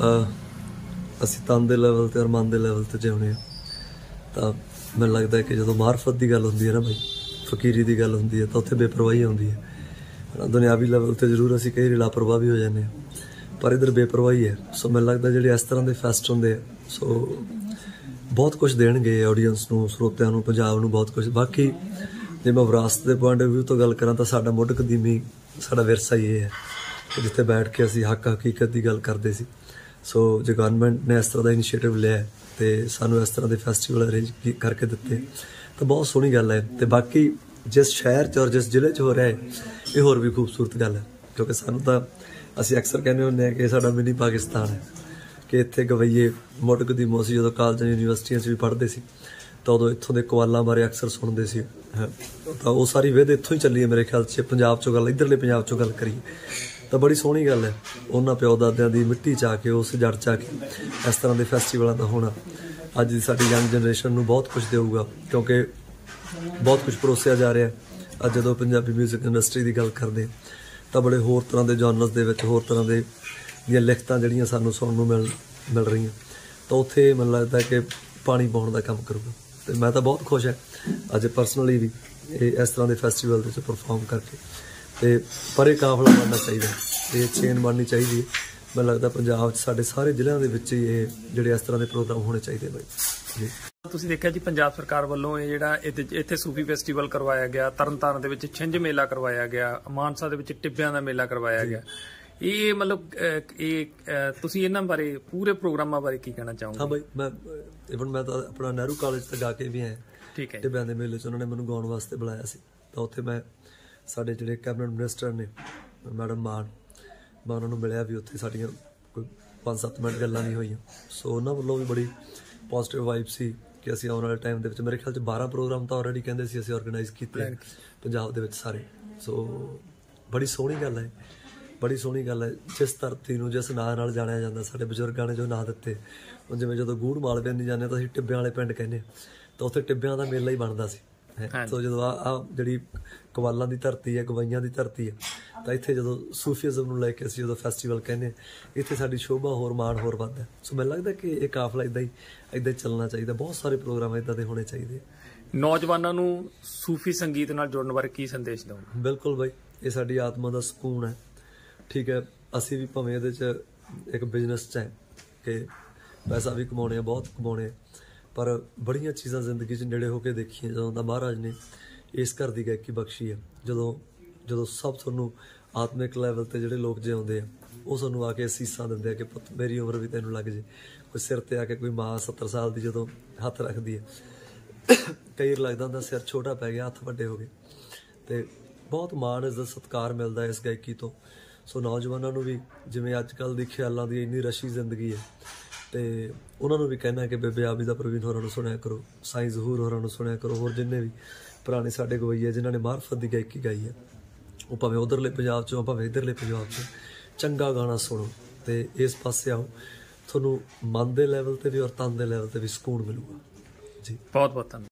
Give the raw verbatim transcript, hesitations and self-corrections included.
ਅਸੀਂ ਤਨ ਦੇ ਲੈਵਲ ਤੇ ਔਰ ਮਨ ਦੇ ਲੈਵਲ ਤੇ ਜਿਉਂਦੇ ਹਾਂ ਤਾਂ ਮੈਨੂੰ ਲੱਗਦਾ ਕਿ ਜਦੋਂ ਮਾਰਫਤ ਦੀ ਗੱਲ ਹੁੰਦੀ ਹੈ ਨਾ ਬਈ, ਫਕੀਰੀ ਦੀ ਗੱਲ ਹੁੰਦੀ ਹੈ ਤਾਂ ਉੱਥੇ ਬੇਪਰਵਾਹੀ ਆਉਂਦੀ ਹੈ। ਦੁਨਿਆਵੀ ਲੈਵਲ ਤੇ ਜ਼ਰੂਰ ਅਸੀਂ ਕਈ ਲਾਪਰਵਾਹ ਵੀ ਹੋ ਜਾਂਦੇ ਹਾਂ, ਪਰ ਇੱਧਰ ਬੇਪਰਵਾਹੀ ਹੈ। ਸੋ ਮੈਨੂੰ ਲੱਗਦਾ ਜਿਹੜੇ ਇਸ ਤਰ੍ਹਾਂ ਦੇ ਫੈਸਟ ਹੁੰਦੇ ਆ ਸੋ ਬਹੁਤ ਕੁਝ ਦੇਣਗੇ ਆਡੀਅנס ਨੂੰ, ਸਰੋਤਿਆਂ ਨੂੰ, ਪੰਜਾਬ ਨੂੰ ਬਹੁਤ ਕੁਝ। ਬਾਕੀ ਜੇ ਮੈਂ ਵਿਰਾਸਤ ਦੇ ਪੁਆਇੰਟ ਆਫ ਵਿਊ ਤੋਂ ਗੱਲ ਕਰਾਂ ਤਾਂ ਸਾਡਾ ਮੁੱਢ ਕਦੀਮੀ ਸਾਡਾ ਵਿਰਸਾ ਹੀ ਇਹ ਹੈ ਕਿ ਜਿੱਥੇ ਬੈਠ ਕੇ ਅਸੀਂ ਹੱਕ ਹਕੀਕਤ ਦੀ ਗੱਲ ਕਰਦੇ ਸੀ। ਸੋ ਜੇ ਗਵਰਨਮੈਂਟ ਨੇ ਇਸ ਤਰ੍ਹਾਂ ਦਾ ਇਨੀਸ਼ੀਏਟਿਵ ਲਿਆ ਤੇ ਸਾਨੂੰ ਇਸ ਤਰ੍ਹਾਂ ਦੇ ਫੈਸਟੀਵਲ ਅਰੇਂਜ ਕਰਕੇ ਦਿੱਤੇ ਤਾਂ ਬਹੁਤ ਸੋਹਣੀ ਗੱਲ ਹੈ। ਤੇ ਬਾਕੀ ਜਿਸ ਸ਼ਹਿਰ 'ਚ ਔਰ ਜਿਸ ਜ਼ਿਲ੍ਹੇ 'ਚ ਹੋ ਰਿਹਾ ਹੈ ਇਹ ਹੋਰ ਵੀ ਖੂਬਸੂਰਤ ਗੱਲ ਹੈ, ਕਿਉਂਕਿ ਸਾਨੂੰ ਤਾਂ ਅਸੀਂ ਅਕਸਰ ਕਹਿੰਦੇ ਹੁੰਦੇ ਹਾਂ ਕਿ ਇਹ ਸਾਡਾ ਮਿਨੀ ਪਾਕਿਸਤਾਨ ਹੈ, ਕਿ ਇੱਥੇ ਗਵਈਏ ਮੁੱਢ ਕਦੀਮੋਂ ਅਸੀਂ ਜਦੋਂ ਕਾਲਜਾਂ ਯੂਨੀਵਰਸਿਟੀਆਂ 'ਚ ਵੀ ਪੜ੍ਹਦੇ ਸੀ ਤਾਂ ਉਦੋਂ ਇੱਥੋਂ ਦੇ ਕਵਾਲਾਂ ਬਾਰੇ ਅਕਸਰ ਸੁਣਦੇ ਸੀ। ਤਾਂ ਉਹ ਸਾਰੀ ਵਿਧ ਇੱਥੋਂ ਹੀ ਚੱਲੀ ਹੈ ਮੇਰੇ ਖਿਆਲ 'ਚ। ਪੰਜਾਬ 'ਚੋਂ ਗੱਲ, ਇੱਧਰਲੇ ਪੰਜਾਬ 'ਚੋਂ ਗੱਲ ਕਰੀਏ ਤਾਂ ਬੜੀ ਸੋਹਣੀ ਗੱਲ ਹੈ। ਉਹਨਾਂ ਪਿਓ ਦਾਦਿਆਂ ਦੀ ਮਿੱਟੀ 'ਚ ਆ ਕੇ, ਉਸ ਜੜ 'ਚ ਆ ਕੇ ਇਸ ਤਰ੍ਹਾਂ ਦੇ ਫੈਸਟੀਵਲਾਂ ਦਾ ਹੋਣਾ ਅੱਜ ਦੀ ਸਾਡੀ ਯੰਗ ਜਨਰੇਸ਼ਨ ਨੂੰ ਬਹੁਤ ਕੁਝ ਦੇਊਗਾ, ਕਿਉਂਕਿ ਬਹੁਤ ਕੁਝ ਪਰੋਸਿਆ ਜਾ ਰਿਹਾ। ਅੱਜ ਜਦੋਂ ਪੰਜਾਬੀ ਮਿਊਜ਼ਿਕ ਇੰਡਸਟਰੀ ਦੀ ਗੱਲ ਕਰਦੇ ਤਾਂ ਬੜੇ ਹੋਰ ਤਰ੍ਹਾਂ ਦੇ ਜਨਰਸ ਦੇ ਵਿੱਚ ਹੋਰ ਤਰ੍ਹਾਂ ਦੇ ਦੀਆਂ ਲਿਖਤਾਂ ਜਿਹੜੀਆਂ ਸਾਨੂੰ ਸੁਣਨ ਨੂੰ ਮਿਲ ਮਿਲ ਰਹੀਆਂ ਤਾਂ ਉੱਥੇ ਮੈਨੂੰ ਲੱਗਦਾ ਕਿ ਪਾਣੀ ਪਾਉਣ ਦਾ ਕੰਮ ਕਰੂਗਾ। ਤੇ ਮੈਂ ਤਾਂ ਬਹੁਤ ਖੁਸ਼ ਹਾਂ ਅੱਜ ਪਰਸਨਲੀ ਵੀ ਇਹ ਇਸ ਤਰ੍ਹਾਂ ਦੇ ਫੈਸਟੀਵਲ ਦੇ ਵਿੱਚ ਪਰਫਾਰਮ ਕਰਕੇ। ਤੇ ਪਰ ਇਹ ਕਾਫਲਾ ਬਣਨਾ ਚਾਹੀਦਾ, ਇਹ ਚੇਨ ਬਣਨੀ ਚਾਹੀਦੀ ਹੈ। ਮੈਨੂੰ ਲੱਗਦਾ ਪੰਜਾਬ 'ਚ ਸਾਡੇ ਸਾਰੇ ਜ਼ਿਲ੍ਹਿਆਂ ਦੇ ਵਿੱਚ ਹੀ ਇਹ ਜਿਹੜੇ ਇਸ ਤਰ੍ਹਾਂ ਦੇ ਪ੍ਰੋਗਰਾਮ ਹੋਣੇ ਚਾਹੀਦੇ ਬਾਈ ਜੀ। ਤੁਸੀਂ ਦੇਖਿਆ ਜੀ ਪੰਜਾਬ ਸਰਕਾਰ ਵੱਲੋਂ ਇਹ ਜਿਹੜਾ ਇੱਥੇ ਇੱਥੇ ਸੂਫੀ ਫੈਸਟੀਵਲ ਕਰਵਾਇਆ ਗਿਆ, ਤਰਨਤਾਰਨ ਦੇ ਵਿੱਚ ਛਿੰਝ ਮੇਲਾ ਕਰਵਾਇਆ ਗਿਆ, ਮਾਨਸਾ ਦੇ ਵਿੱਚ ਟਿੱਬਿਆਂ ਦਾ ਮੇਲਾ ਕਰਵਾਇਆ ਗਿਆ। ਇਹ ਮਤਲਬ ਇਹ ਤੁਸੀਂ ਇਹਨਾਂ ਬਾਰੇ ਪੂਰੇ ਪ੍ਰੋਗਰਾਮਾਂ ਬਾਰੇ ਕੀ ਕਹਿਣਾ ਚਾਹੋਗੇ? ਹਾਂ ਬਾਈ, ਮੈਂ ਇਵਨ ਮੈਂ ਤਾਂ ਆਪਣਾ ਨਹਿਰੂ ਕਾਲਜ ਤੇ ਗਾ ਕੇ ਵੀ ਆਇਆ। ਠੀਕ ਹੈ। ਟਿੱਬਿਆਂ ਦੇ ਮੇਲੇ 'ਚ ਉਹਨਾਂ ਨੇ ਮੈਨੂੰ ਗਾਉਣ ਵਾਸਤੇ ਬੁਲਾਇਆ ਸੀ ਤਾਂ ਉੱਥੇ ਮੈਂ ਸਾਡੇ ਜਿਹੜੇ ਕੈਬਨਿਟ ਮਿਨਿਸਟਰ ਨੇ ਮੈਡਮ ਮਾਨ, ਮੈਂ ਉਹਨਾਂ ਨੂੰ ਮਿਲਿਆ ਵੀ। ਉੱਥੇ ਸਾਡੀਆਂ ਕੋਈ ਪੰਜ ਸੱਤ ਮਿੰਟ ਗੱਲਾਂ ਨਹੀਂ ਹੋਈਆਂ। ਸੋ ਉਹਨਾਂ ਵੱਲੋਂ ਵੀ ਬੜੀ ਪੋਜ਼ੀਟਿਵ ਵਾਈਬ ਸੀ ਕਿ ਅਸੀਂ ਆਉਣ ਵਾਲੇ ਟਾਈਮ ਦੇ ਵਿੱਚ ਮੇਰੇ ਖਿਆਲ 'ਚ ਬਾਰਾਂ ਪ੍ਰੋਗਰਾਮ ਤਾਂ ਆਲਰੇਡੀ ਕਹਿੰਦੇ ਸੀ ਅਸੀਂ ਆਰਗੇਨਾਈਜ਼ ਕੀਤੇ ਪੰਜਾਬ ਦੇ ਵਿੱਚ ਸਾਰੇ। ਸੋ ਬੜੀ ਸੋਹਣੀ ਗੱਲ ਹੈ, ਬੜੀ ਸੋਹਣੀ ਗੱਲ ਹੈ। ਜਿਸ ਧਰਤੀ ਨੂੰ ਜਿਸ ਨਾਂ ਨਾਲ ਜਾਣਿਆ ਜਾਂਦਾ, ਸਾਡੇ ਬਜ਼ੁਰਗਾਂ ਨੇ ਜੋ ਨਾਂ ਦਿੱਤੇ, ਜਿਵੇਂ ਜਦੋਂ ਗੂੜ ਮਾਲਵੇ ਨਹੀਂ ਜਾਂਦੇ ਤਾਂ ਅਸੀਂ ਟਿੱਬਿਆਂ ਵਾਲੇ ਪਿੰਡ ਕਹਿੰਦੇ ਤਾਂ ਉੱਥੇ ਟਿੱਬਿਆਂ ਦਾ ਮੇਲਾ ਹੀ ਬਣਦਾ ਸੀ। ਸੋ ਜਦੋਂ ਆ ਆ ਜਿਹੜੀ ਕਵਾਲਾਂ ਦੀ ਧਰਤੀ ਹੈ, ਗਵਈਆਂ ਦੀ ਧਰਤੀ ਹੈ, ਤਾਂ ਇੱਥੇ ਜਦੋਂ ਸੂਫੀਜ਼ਮ ਨੂੰ ਲੈ ਕੇ ਅਸੀਂ ਜਦੋਂ ਫੈਸਟੀਵਲ ਕਹਿੰਦੇ ਇੱਥੇ ਸਾਡੀ ਸ਼ੋਭਾ ਹੋਰ ਮਾਣ ਹੋਰ ਵੱਧਦਾ। ਸੋ ਮੈਨੂੰ ਲੱਗਦਾ ਕਿ ਇਹ ਕਾਫਲਾ ਇੱਦਾਂ ਹੀ ਇੱਦਾਂ ਹੀ ਚੱਲਣਾ ਚਾਹੀਦਾ। ਬਹੁਤ ਸਾਰੇ ਪ੍ਰੋਗਰਾਮ ਇੱਦਾਂ ਦੇ ਹੋਣੇ ਚਾਹੀਦੇ। ਨੌਜਵਾਨਾਂ ਨੂੰ ਸੂਫੀ ਸੰਗੀਤ ਨਾਲ ਜੁੜਨ ਬਾਰੇ ਕੀ ਸੰਦੇਸ਼ ਦਿਓ? ਬਿਲਕੁਲ ਬਾਈ, ਇਹ ਸਾਡੀ ਆਤਮਾ ਦਾ ਸਕੂਨ ਹੈ। ਠੀਕ ਹੈ, ਅਸੀਂ ਵੀ ਭਾਵੇਂ ਇਹਦੇ 'ਚ ਇੱਕ ਬਿਜ਼ਨਸ 'ਚ ਹੈ ਕਿ ਪੈਸਾ ਵੀ ਕਮਾਉਣੇ ਆ, ਬਹੁਤ ਕਮਾਉਣੇ, ਪਰ ਬੜੀਆਂ ਚੀਜ਼ਾਂ ਜ਼ਿੰਦਗੀ 'ਚ ਨੇੜੇ ਹੋ ਕੇ ਦੇਖੀਆਂ ਜਦੋਂ ਦਾ ਮਹਾਰਾਜ ਨੇ ਇਸ ਘਰ ਦੀ ਗਾਇਕੀ ਬਖਸ਼ੀ ਹੈ। ਜਦੋਂ ਜਦੋਂ ਸਭ ਤੁਹਾਨੂੰ ਆਤਮਿਕ ਲੈਵਲ 'ਤੇ ਜਿਹੜੇ ਲੋਕ ਜਿਉਂਦੇ ਆ ਉਹ ਸਾਨੂੰ ਆ ਕੇ ਅਸੀਸਾਂ ਦਿੰਦੇ ਆ ਕਿ ਪੁੱਤ ਮੇਰੀ ਉਮਰ ਵੀ ਤੈਨੂੰ ਲੱਗ ਜੇ। ਕੋਈ ਸਿਰ 'ਤੇ ਆ ਕੇ ਕੋਈ ਮਾਂ ਸੱਤਰ ਸਾਲ ਦੀ ਜਦੋਂ ਹੱਥ ਰੱਖਦੀ ਹੈ, ਕਈ ਵਾਰ ਲੱਗਦਾ ਹੁੰਦਾ ਸਿਰ ਛੋਟਾ ਪੈ ਗਿਆ, ਹੱਥ ਵੱਡੇ ਹੋ ਗਏ। ਅਤੇ ਬਹੁਤ ਮਾਣ, ਇੱਜ਼ਤ, ਸਤਿਕਾਰ ਮਿਲਦਾ ਇਸ ਗਾਇਕੀ ਤੋਂ। ਸੋ ਨੌਜਵਾਨਾਂ ਨੂੰ ਵੀ ਜਿਵੇਂ ਅੱਜ ਕੱਲ੍ਹ ਦੀ ਖਿਆਲਾਂ ਦੀ ਇੰਨੀ ਰਸ਼ੀ ਜ਼ਿੰਦਗੀ ਹੈ ਅਤੇ ਉਹਨਾਂ ਨੂੰ ਵੀ ਕਹਿਣਾ ਕਿ ਬੇਬੇ ਆਬਿਦਾ ਪ੍ਰਵੀਨ ਹੋਰਾਂ ਨੂੰ ਸੁਣਿਆ ਕਰੋ, ਸਾਈਂ ਜ਼ਹੂਰ ਹੋਰਾਂ ਨੂੰ ਸੁਣਿਆ ਕਰੋ, ਹੋਰ ਜਿੰਨੇ ਵੀ ਪੁਰਾਣੇ ਸਾਡੇ ਗਵਈਏ ਜਿਨ੍ਹਾਂ ਨੇ ਮਾਰਫਤ ਦੀ ਗਾਇਕੀ ਗਾਈ ਹੈ, ਉਹ ਭਾਵੇਂ ਉੱਧਰਲੇ ਪੰਜਾਬ 'ਚੋਂ ਭਾਵੇਂ ਇੱਧਰਲੇ ਪੰਜਾਬ 'ਚੋਂ, ਚੰਗਾ ਗਾਣਾ ਸੁਣੋ ਅਤੇ ਇਸ ਪਾਸੇ ਆਓ। ਤੁਹਾਨੂੰ ਮਨ ਦੇ ਲੈਵਲ 'ਤੇ ਵੀ ਔਰ ਤਨ ਦੇ ਲੈਵਲ 'ਤੇ ਵੀ ਸਕੂਨ ਮਿਲੂਗਾ ਜੀ। ਬਹੁਤ ਬਹੁਤ ਧੰਨਵਾਦ।